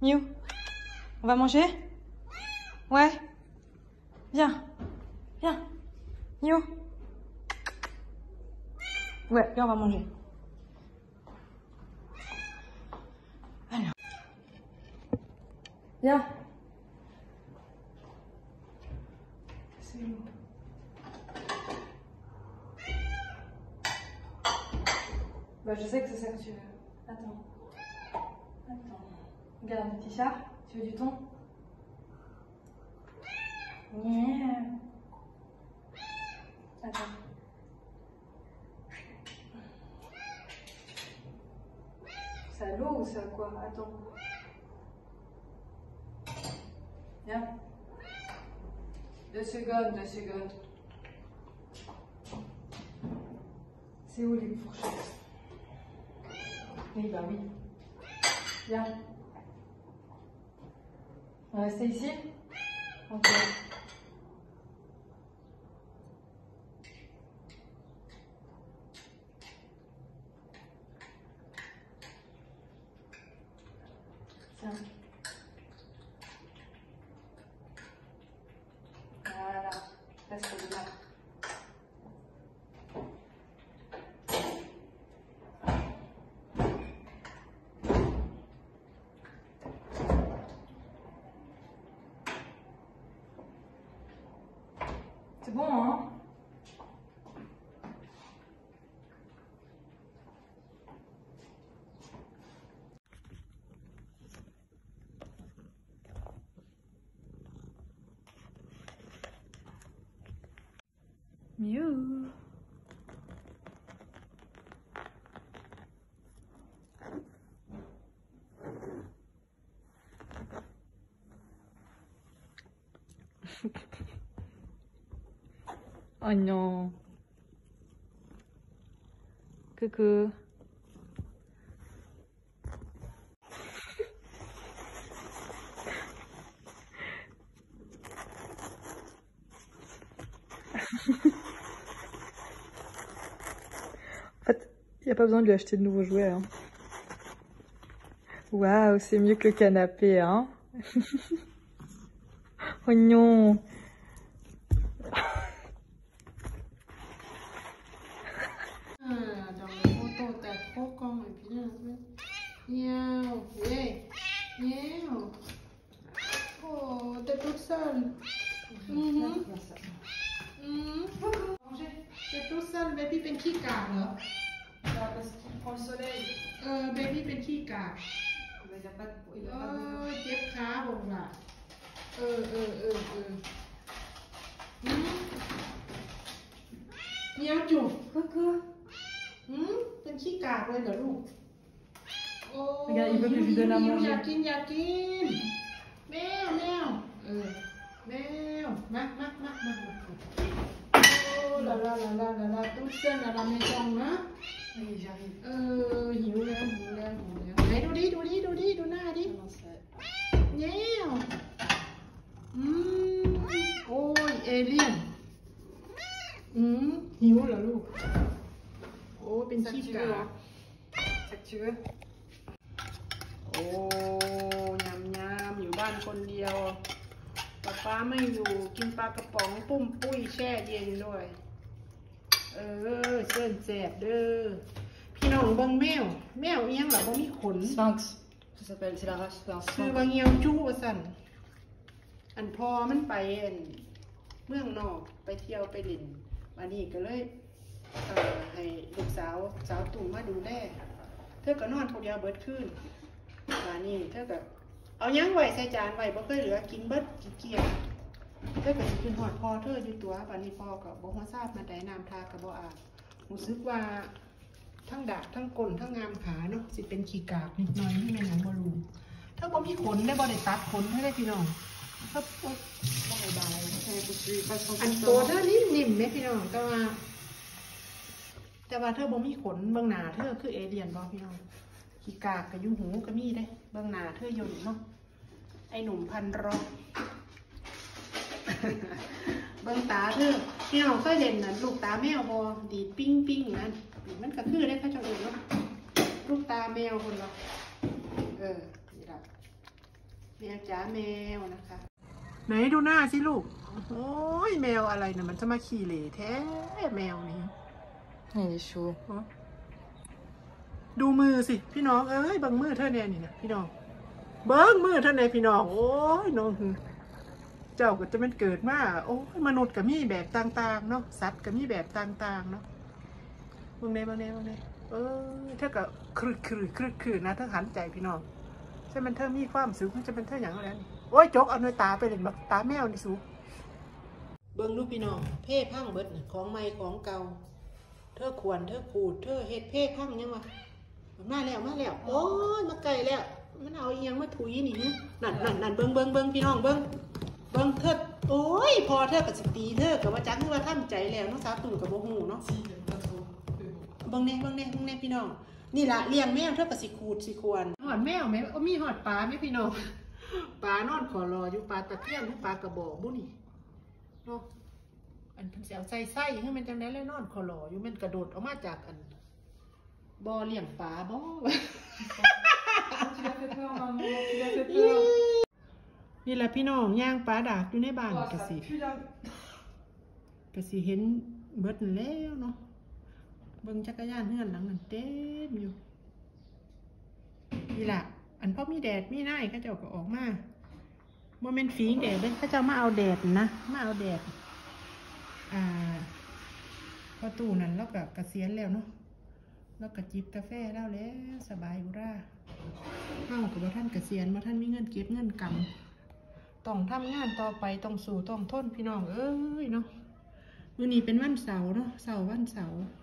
Miou, on va manger? Ouais. Viens. Viens. Miou. Ouais, viens, on va manger. Alors. Viens. C'est où? Bah, je sais que c'est ça que tu veux. Attends. Attends. Regarde le petit chat. Tu veux du thon? Yeah. Attends. C'est à l'eau ou c'est à quoi? Attends. Viens. 2 secondes, 2 secondes. C'est où les fourchettes? Oui, bah oui. Viens. On va rester ici? Ok. Tiens. Voilà. Reste là. C'est bon, hein? Miou. Oh non. Coucou. En fait, il n'y a pas besoin de lui acheter de nouveaux jouets. Hein. Waouh, c'est mieux que le canapé, hein. Oh non. Oh, t'es toute seule. T'es toute seule, baby เป็นขี้กากเหรอ Parce qu'il prend le soleil. baby เป็นขี้กาก Il n'a pas de... เจ็บขาผมล่ะเมียวจุกเป็นขี้กากเลยเหรอลูกโอ้ยอยากกินแมวแมวมาโอ้ลาตุ๊ดเส้นอะไรไม่ต้องนะหิวแล้วไหนดูดิดูหน้าดิแมวโอ้ยเอเลี่ยนหิวเหรอลูกโอ้เป็นขี้กาก C'est que tu veux. โอ้ยำอยู่บ้านคนเดียวป้าไม่อยู่กินปลากระป๋องปุ้มปุ้ยแช่เย็นด้วยเส้นแสบเด้อพี่น้องเบิ่งแมวเอียงหรอบ่มีขน Sphinx. Ça s'appelle, c'est la race d'un คือ sphinx. บางเงียวจู้สั่นอันพอมันไปเมืองนอกไปเที่ยวไปเล่นวันนี้ก็เลยให้ลูกสาวตุ่มมาดูแลเธอก็นอนคนเดียวเบิดคืนวันนี้เธอก็เอายังไว้ใส่จานไว้บ่เคยเหลือกินเบิดเกลี้ยงเธอก็สิขึ้นหอดพอเธออยู่ตัววันนี้พอก็บ่ฮู้ทราบมาได้น้ำทาก็บ่อาบรู้สึกว่าทั้งดาบทั้งก้นทั้งงามขาเนาะสิเป็นขี้กากนิดหน่อยที่แม่นหยังบ่รู้เธอบ่มีขนได้บ่ได้ตัดขนให้ได้พี่น้องเธอบ่ได้บายอันตัวเธอนิ่มๆแม่พี่น้องแต่ว่าเธอบ่มีขนเบื้องหน้าเธอคือเอเลี่ยนบ่พี่น้องขี้กากกับยูหูก็มีได้เบื้องหน้าเธออยู่เนาะไอหนุ่มพันรอกเบื้องตาเธอพี่น้องเคยเล่นน่ะลูกตาแมวบ่ดีดปิ้งนั่นมันก็คือได้เขาเจ้าอื่นเนาะลูกตาแมวคนละนี่ล่ะแมวจ๋าแมวนะคะ ไหนดูหน้าสิลูกโอ้ยแมวอะไรนะมันจะมาขี่เหร่แท้แมวนี้นี่ชูดูมือสิพี่น้องเอ้ยบังมือเธอเนี่ยนี่นะพี่น้องเบิ้งมือเธอเนี่ยพี่น้องโอ้ยน้องเจ้าก็จะเป็นเกิดมาโอ้ยมนุษย์ก็มีแบบต่างๆเนาะสัตว์ก็มีแบบต่างๆเนาะบางเน่เธอก็ครึนะเธอหันใจพี่น้องใช่มันเธอมีความสุขมันจะเป็นเธออย่างไรนี่โอ้ยจกเอาหน่วยตาไปเลยแบบตาแมวนี่สูเบิ้งลูกพี่น้องเพ่พังเบิดของใหม่ของเก่าเธอขวนเธอขูดเธอเฮ็ดเพ่พังยังวะมาแล้วโอ้ยมาไกลแล้วมันเอาเอียงมาถุยนี่นั่นเบิ้งพี่น้องเบิ้งเธอโอ้ยพอเธอกับสิตีเธอกับว่าจักว่าทำใจแล้วน้องสาวตุ่นกับโมหูเนาะเบิ้งเน่พี่น้องนี่ละเลี้ยงแมวเธอกับสิขูดสิควรหอดแมวไหมมีหอดปลาไหมพี่น้องปลานอนขอรออยู่ปลาตะเพียนหรือปลากระบอกบุนี่เนาะอันเพิ่นสิเอาใส่ให้มันจังได๋แล้วนอนขอรออยู่มันกระโดดออกมาจากอันบ่อเลี้ยงปลาบ่นี่แหละพี่น้องย่างปลาดากอยู่ในบ้านกะสิเห็นเบิดแล้วเนาะเบิ่งจักรยานเฮือนหลังนั้นเต็มอยู่นี่ล่ะอันพอมีแดดมีหน้าเขาเจ้าก็ออกมาบ่แม่นฝีงแดดเด้เขาเจ้ามาเอาแดดนะมาเอาแดดพอตู้นั้นแล้วก็เกษียณแล้วเนาะแล้วก็จิบกาแฟแล้วสบายอุราเฮาก็บ่ทันเกษียณบ่ทันมีเงินเก็บเงินกำต้องทำงานต่อไปต้องสู้ต้องทนพี่น้องเอ้ยเนาะมื้อนี้เป็นวันเสาร์เนาะวันเสาร์